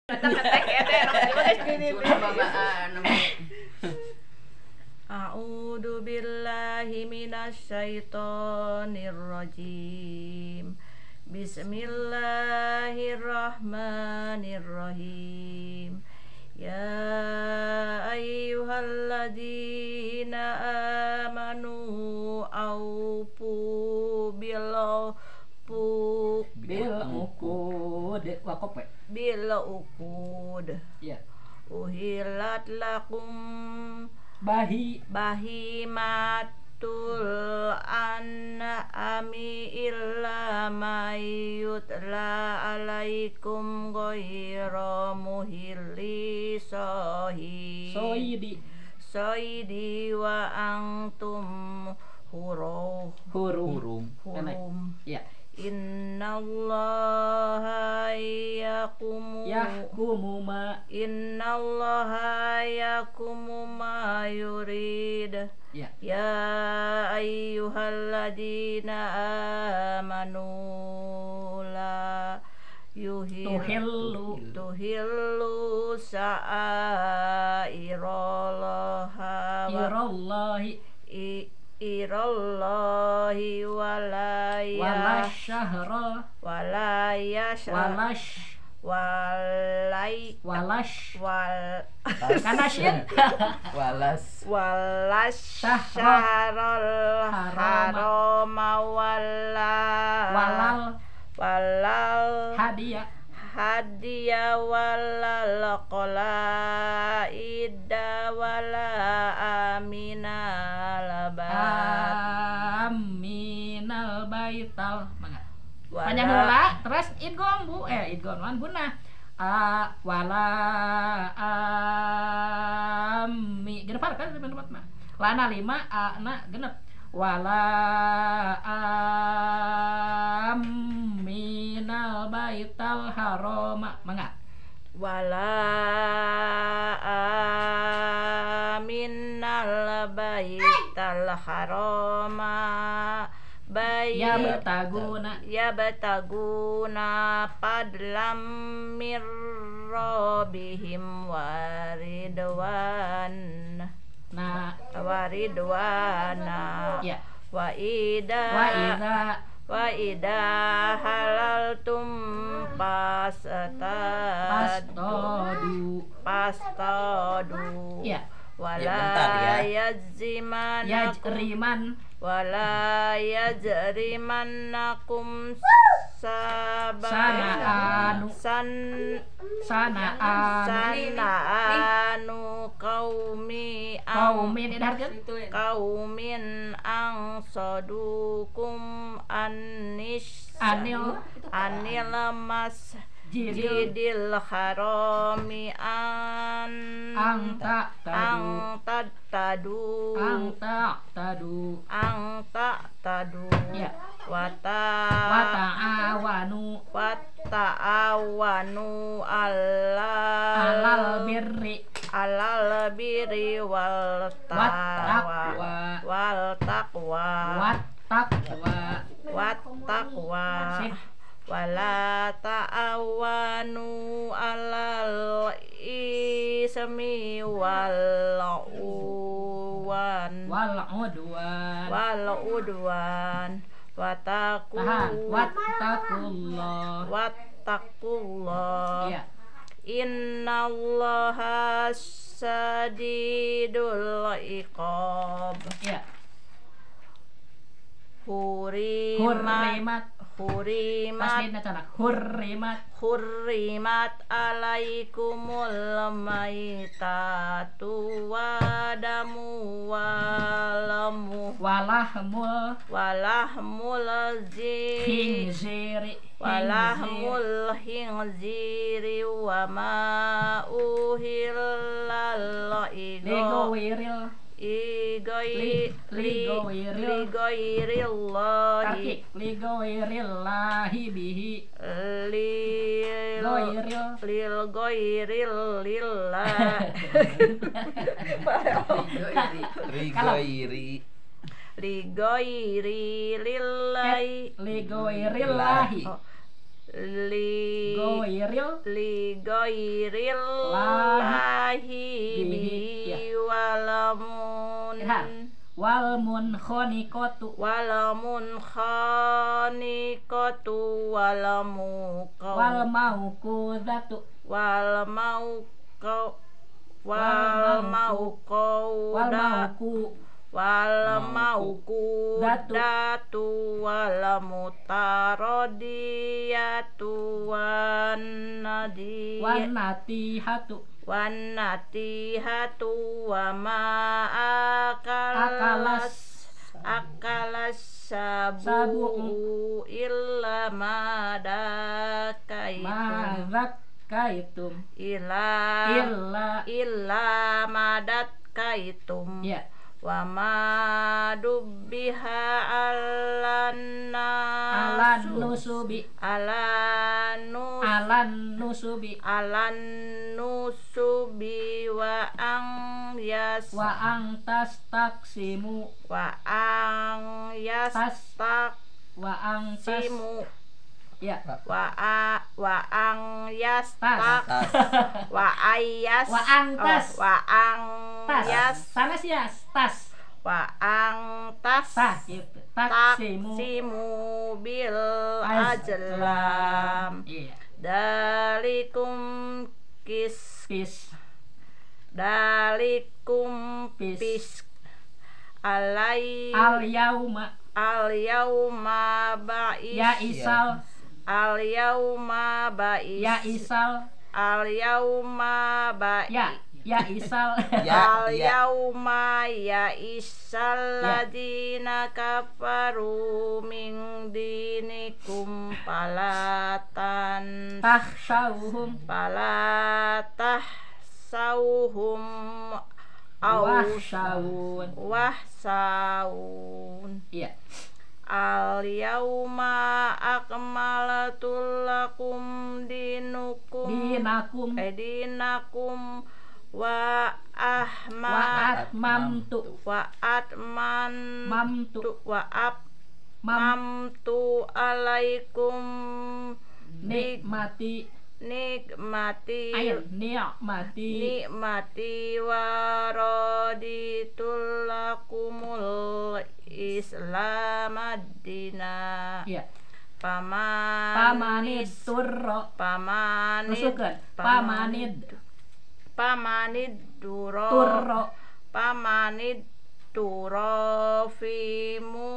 Ketek eta juga geus gini. babaan. A'udzu billahi minasyaitonir rajim. Bismillahirrahmanirrahim. Ya ayyuhalladzina amanu aufu bil uqud waqaf. Ya. Uhilat lakum bahimatul an'ami illa ma yutla alaikum ghairu muhilli soidi wa antum hurum. Ya. Innallaha yakumu ma yurid. Ya ayyuhalladzina amanu la tuhillu irallahi walas syahrul harama walal hadiya walal qalaida wala aminal baital. Panjang heula terus idgham bunah. Wala ami genep kan tempat mah. Lana 5 ana genep. Wala aminal baital harama mangga. Wala aminal baital harama ya betaguna padlam mir rabbihim waridwana ya. wa ida halaltum pastadu ya. wala yajrimannakum sana'anu qaumin angsadukum anil masjidil harami ang tadu ya. wata'awanu alal birri wal taqwa wala ta'awanu alal ismi wal udwan wattaqullah ya. Innallaha sadidul iqab ya. Hurrimat alaikumul maitatu walahmul khinziri wa ma uhillal ligoirillahi bihi li goiril goiril lahi bihi walamun wal munkhaniqatu walamun khaniqatu wal mauqudatu wal mauku datu wal mutarodiyatu wan natihatu wa ma akalas sabu illa madakaitum illa madat kaitum ya wa ma dubbiha alan nusubi wa ang tastaksimu ya wa ang taksimu bil ajlam dalikum pis alai al yauma ba'is ya isal al yauma ba'is ya isal al yauma ba'is ya isal al yauma ya isal ladina kafaru min dinikum palatan tahsyauhum wahsawun iya al yauma akmaltu lakum dinakum wa atmamtu alaikum nikmati wa raditul lakumul islam ad-dina ya pamanid duro fimu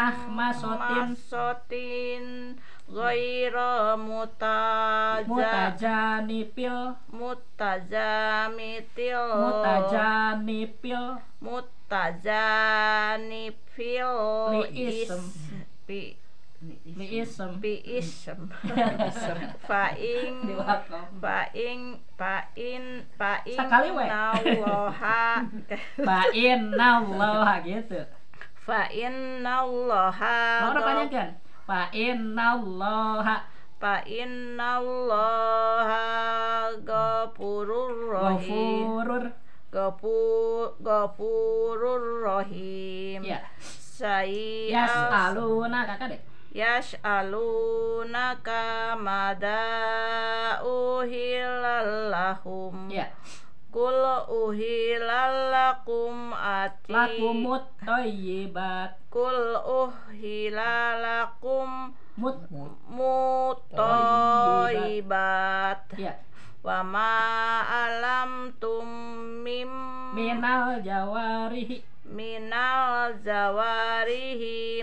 mahmasotin ghaira mutajanipil liism fa'innallaha gitu fa'innallaha ghafurur rahim ya yas'alunaka mada uhilallahum ya kul uhilalakum lakumut thayyibat kul uhilalakum mutthayyibat ya wa ma alamtum minal jawarihi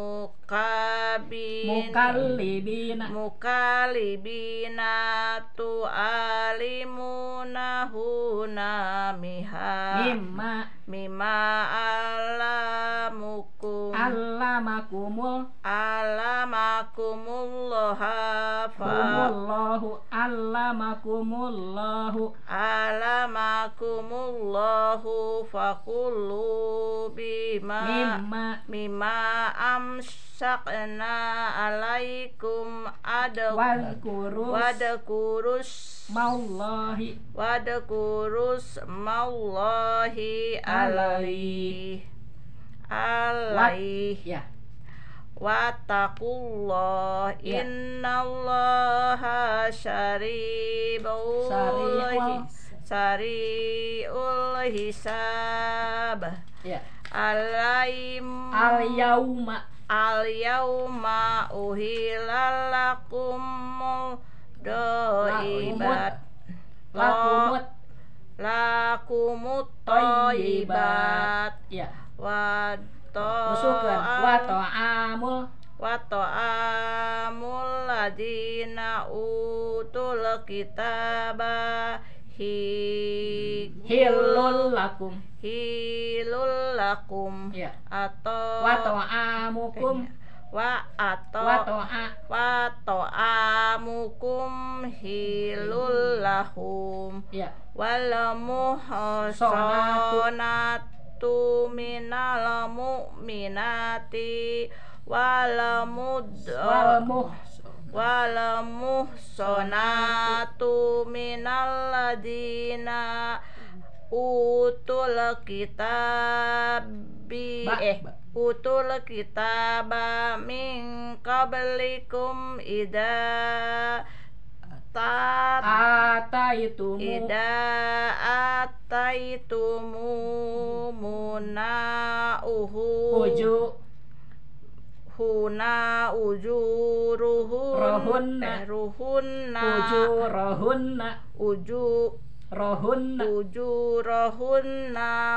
mukallibina tu'alimunahuna mimma allamakumullahu fakulu mimma amsakna alaikum wadkurus maullahi alaih Wattaqullah Ya. innallaha Sari'ul sari'ul hisab. Ya. Al yauma uhilalakumul doibat lakumut toibat ya. wa Ta'amul ta'amul ladina utul kitaba hilul lakum hilul lakum ya. atau Ta'amukum ta'amukum hilul lahum ya. wal muhsanatu minal mu'minati wal muhsanatu minal ladina utul kitaba min qablikum ataitumu ujurahunna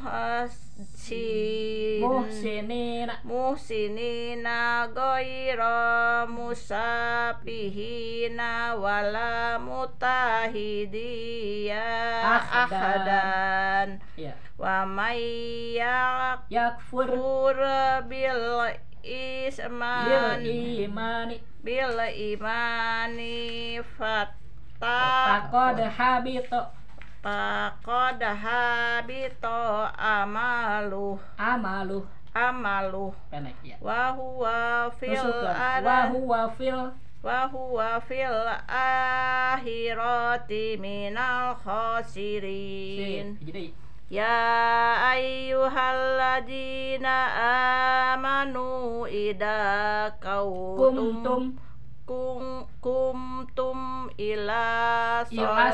muhsinina ghaira musafihina wala mutahidiya ahadan ya. wa may Yakfur bil imani faqad habito amaluh pendek ya. wa huwa fil akhirati minal khasirin. Jadi Ya ayyuhalladzina amanu idza kumtum ila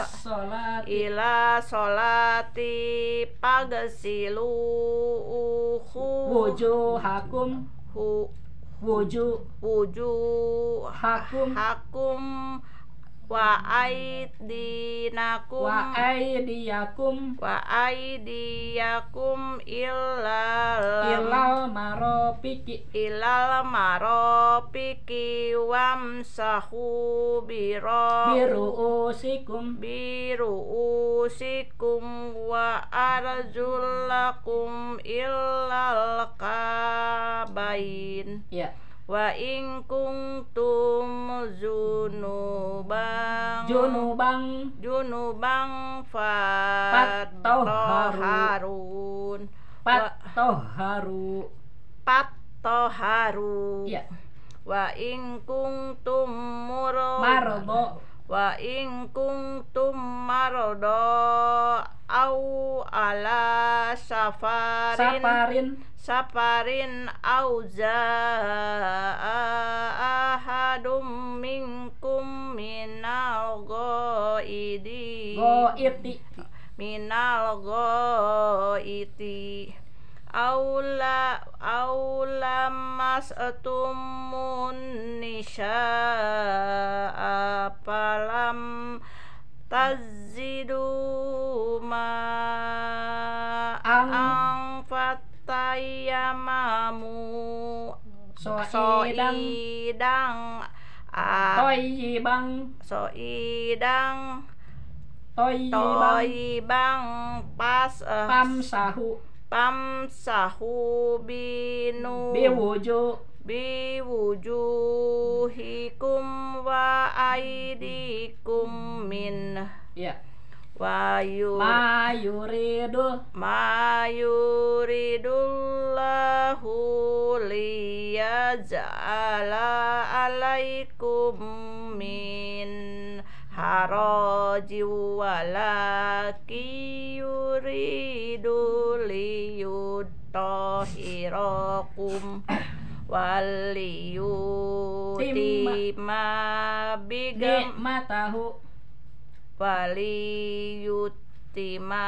sholati pagsilu wujuhakum wa aydiyakum ilal marofiki wamsahu biru'usikum wa arjulakum illal kabain ya. wa in kuntum junubang fattoharu ya. wa in kuntum mardo au ala safarin auza ahadum minkum minal ghaiti aula mas'atumun nisha'a falam tazidu ma'ang fatayamamu soidang toibang pamsahu biwujuhikum wa aidikum min ya. ma yuridullahu liyaj'ala alaikum min haraji walaki yuridu liyutahhirakum waliyutima bigam matahu waliyutima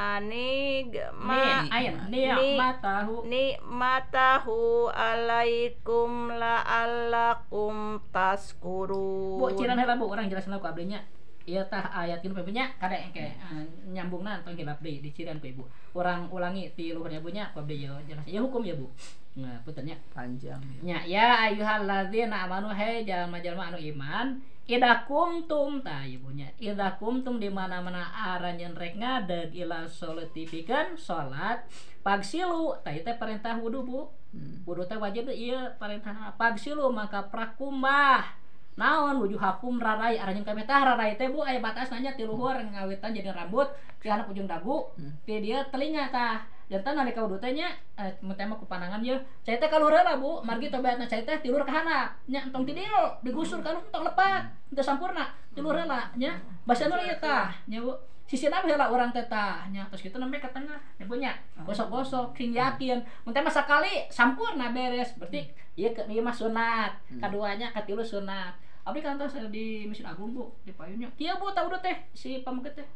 nikmatahu alaikum la'allakum taskuru. Bu ciran heula bu urang jelasna ku abdinya. Ieu tah ayat kieu nya kada engke nyambungna tong hilap deui diciran ku ibu. Urang ulangi ti luhurnya bunya ku abdi jelas. Ya hukum ya bu. Nah, puntennya panjang. Ya ayyuhalladzina amanu hai jalma-jalma anu iman, idakum tah ibunya. Idakum di mana-mana aranjeun rek ngadeg ila sholati pikeun salat, pagsilu tah ieu teh perintah wudu bu. Wudu teh wajib ieu perintahna. Pagsilu maka prakumbah. Naon wujuhakum rarai aranjeun ka metah rarai teh bu aya batas nanya ti luhur ngawitan jadi rambut ti handap ujung dagu ti dia telinga tah jantan nalika wudu teh nya teh mah ku pandangan ye cai teh ka luhur heula bu margi tobatna cai teh ti luhur ka handap nya entong ti dieu digusur ka entong lepat teu sampurna ti luhur heula nya basana ieu tah nya bu sisina heula urang teh tah nya tos kitu nembe ka tengah nya bu nya gosok-gosok sing yakin mun teh mah sakali sampurna beres berarti ieu mah sunat kaduanya katilu sunat. Abdi kantos di Masjid Agung bu di payunnya. Kieu bu tau teh si pamuket teh.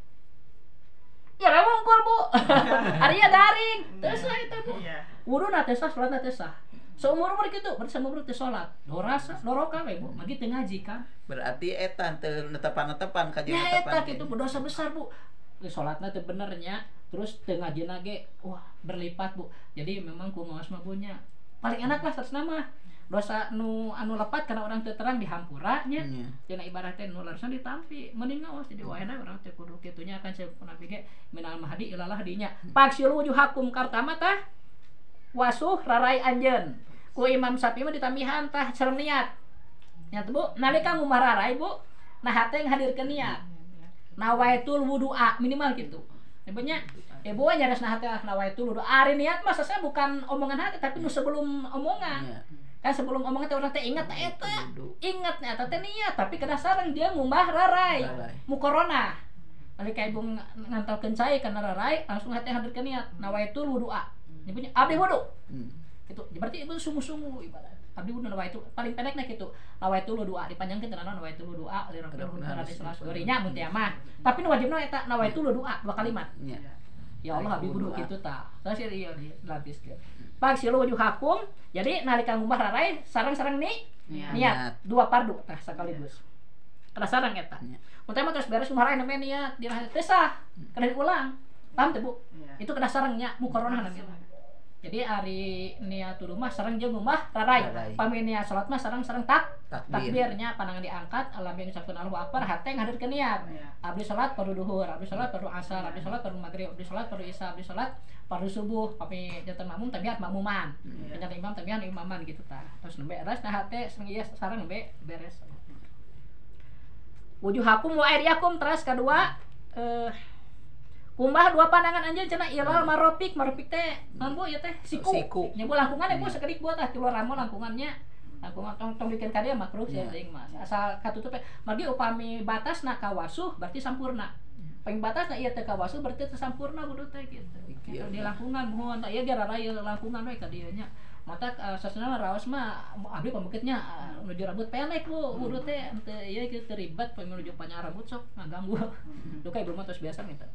Ya wungkul bu. Arinya daring. Teu sah eta bu. Wuduna teh sah, salatna teh sah. Seumur-umur kitu, berarti seumur teh salat. Dorasa, doroka we bu. Magi teu ngaji kan. Berarti eta teu netepan-netepan kajian netepan. Ya eta gitu. kitu berdosa besar bu. Salatna teu bener nya. Terus teu ngajina ge wah berlipat bu. Jadi memang ku ngaos mah bunya. Paling enak lah saresna mah. Dosa anu lepat karena orang teu terang dihampura nya. Cenah ibarat teh nu larsana ditampi mending ngaos jadi wahana urang teh kudu kitu nya kan saeukeuna ge minal mahdi ilalah dinya. Paksil wujuhakum kartama tah wasuh rarai anjeun. Ku Imam Syafi'i mah ditambihan tah sareng niat. Nya bu nalika ngumah rarai bu nah hate ngahadirkeun niat. Nawaitul wudu'a minimal gitu. Nyebutnya ibu nyaresna hate nawaitul wudu'a ari niat mah sesana bukan omongan hati tapi nu sebelum omongan. Kan sebelum omongan teh urang teh ingat eta ingat eta teh niat tapi kada sareng dia ngumbah rarai mukorona nalika ibu ngantalkeun cai kana rarai langsung hati hadirkeun niat nawaitul wudu'a nyebutnya abdi wudu itu berarti itu sungguh-sungguh ibarat abdi wudu nawaitu paling pendekna kitu nawaitul wudu'a dipanjangkeun teh nawaitul wudu'a li rabbil alamin salat nya mun teh mah tapi nu wajibna eta nawaitul wudu'a dua kalimat ya Allah abdi wudu kitu tah terus ieu dilapiskeun pagsilu wujuhakum jadi nalika ngumbah rarai sareng-sareng niat dua fardu tah sekaligus kada sareng eta mun teh mah terus beres ngumbah rarai nembe niat dina teh sah kada diulang paham teh bu itu kada sareng nya mukorona namanya jadi ari niat tuduh mah sareng jeung ngumbah rarai pami niat salat mah sareng-sareng takbirnya pandangan diangkat alami ngucapkeun Allahu akbar hate ngahadirkeun niat abdi salat fardu duhur abdi salat fardu asar abdi salat fardu maghrib abdi salat fardu isya abdi salat fardu subuh pami janten makmum tabiat makmuman janten imam tabiat imaman gitu tah terus nembe beres nah hate sareng ieu sareng nembe beres wujuhakum wa aydiyakum terus kedua kumbah dua pandangan anjeun cenah ilal marofik teh naon bu ieu teh siku nya bu langkungan bu sakedik buat tah keluar ramo langkungannya langkungan tong bikin ka dieu makruh sia teuing mah asal katutup margi upami batasna ka wasuh berarti sampurna paling batasna ieu teh ka wasuh berarti teu sampurna kudu teh kitu di langkungan mohon tah ieu ge raraya langkungan we ka dieu nya mata sasana raos mah abdi pamukitnya nuju rambut pendek bu kudu teh teu ieu kitu ribet menuju panjang rambut sok ngaganggu duka ibu mah tos biasa gitu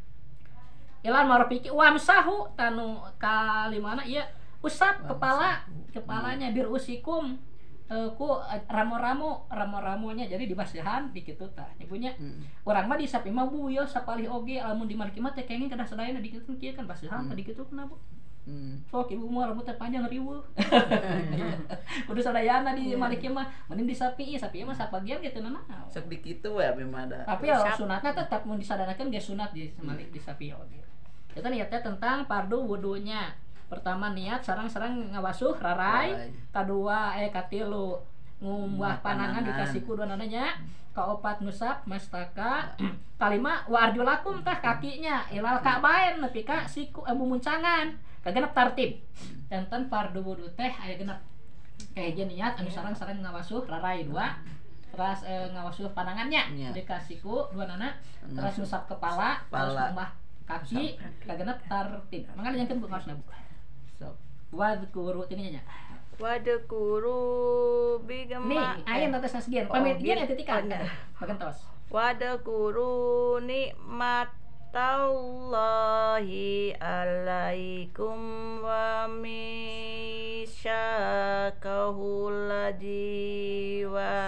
ilan marofiki wamsahu tanu kalimana ieu usap kepalanya bir usikum ku ramo-ramonya jadi dibasihan di kitu tah nyebunya urang mah disapi mah bu yo sapalih oge lamun di marki mah teh kenging kada sadayana di kitu kieu kan basihan tadi kitu kenapa sok ibu mah rambut teh panjang riweuh kudu sadayana di marki mah mending disapi mah sapagian kitu naon sok di kitu we mah da tapi ya sunatna tetap mun disadanakeun ge sunat di malik disapi oge eta niatnya tentang fardu wudunya pertama niat sareng-sareng ngawasuh rarai kadua katilu ngumbah panangan dikasih kudu nananya kaopat ngusap mastaka kalima wa arjulakum tah kakinya ilal ka'bain nepi ka siku mumuncangan kagenep tartib janten fardu wudu teh aya genep kahiji niat anu sareng-sareng ngawasuh rarai dua terus ngawasuh panangannya dikasih ku dua nana terus ngusap kepala terus ngumbah kaki kagenep tartib mangga nyankeun bu ngaosna bu sok wa guru tininya nya Wadkuru bigama Nih, ayeuna teh sasgieun. Pamit ieu nya titikan. bener. Bagentos. Wadkuru nikmatallahi alaikum wa misyakahu ladzi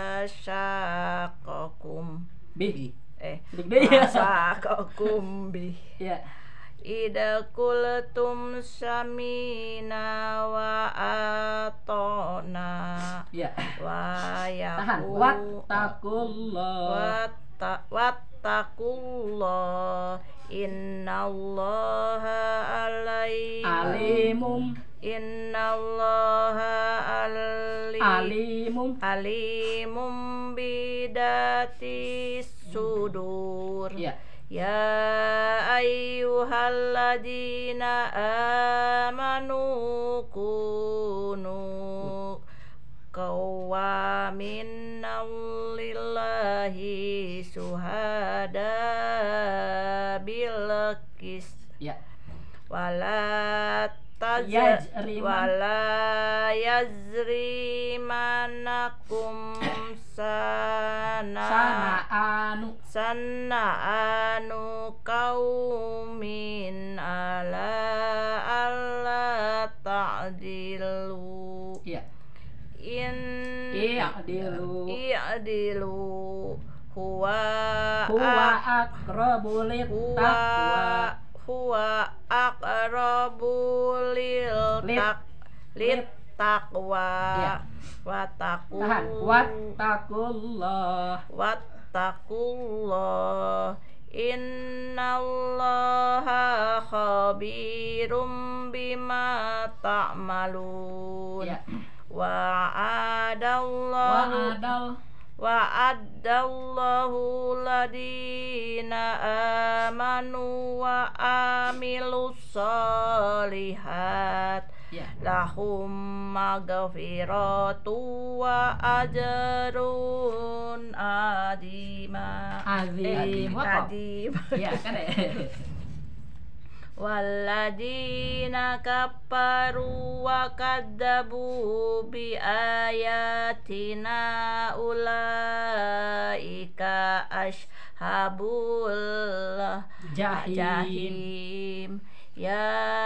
wasyaqakum Bih. Dik deui ya. wasyaqakum bih Ya. Ida kultum samina wa atona Ya. wa Tahan. yaku Wattaqullah. wattaqullah innallaha Alimum. innallaha Alimum. alimum bidati sudur Ya. ya ayyuhalladzina amanu kunu qawamin lillahi syuhada bil qist Ya. wala yajrimanakum sana'anu qaumin ala alla ta'dilu Ya. i'dilu huwa aqrabu lit-taqwa. huwa aqrabu lil taqwa Ya. Tahan. Wattaqullah. innallaha khabirum bima ta'malun Ya. wa'adallahu ladina amanu wa amilus solihat Ya. lahum maghfiratu wa ajrun adima Azim. Apa? adim Ya, kan ya. Walladina kafaru wa kadzabu bi ayatina ulaika ashabul jahim ya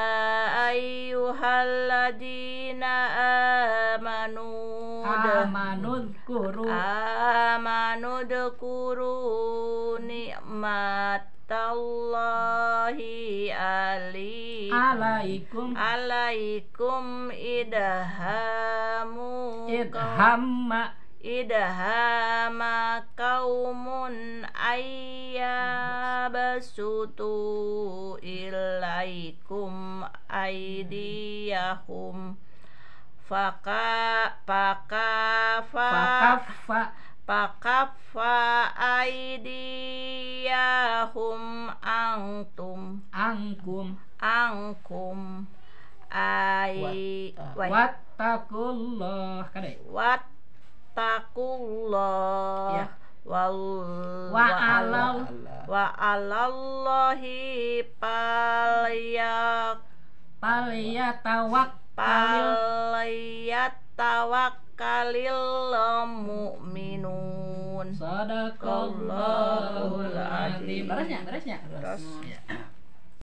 ayyuhalladzina amanu dzkuru ni'matallahi alaikum idhama qaumun ayyabsutu ilaikum aydiyahum fakaffa aydiyahum ankum Wattaqullah. Kan ya. wattaqullah Ya. wa alallahi falyatawakkalil mu'minun. Sadaqallahul azim. Beresnya. Beres. Ya.